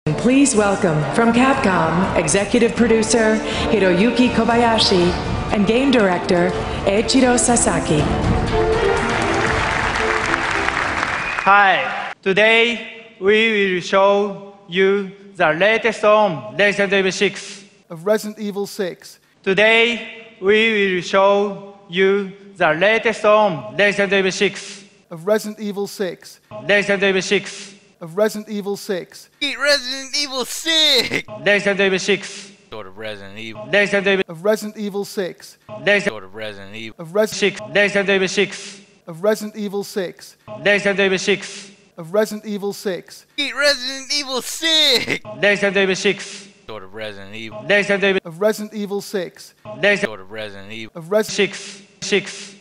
Please welcome from Capcom, executive producer Hiroyuki Kobayashi and game director Eiichiro Sasaki. Hi, today we will show you the latest on Resident Evil 6. Of Resident Evil 6. Today we will show you the latest on Resident Evil 6. Of Resident Evil 6. Resident Evil 6. Of Resident Evil 6. Resident Evil 6! Resident Evil 6. Sort of Resident Evil. Resident Evil. Of Resident Evil 6. Sort of Resident Evil. Of Resident 6. Resident Evil 6. Of Resident Evil 6. Resident Evil 6. Of Resident Evil 6. Resident Evil 6! Resident Evil 6. Sort of Resident Evil. Resident Evil. Of Resident Evil 6. Sort of Resident Evil. Of Resident 6. 6.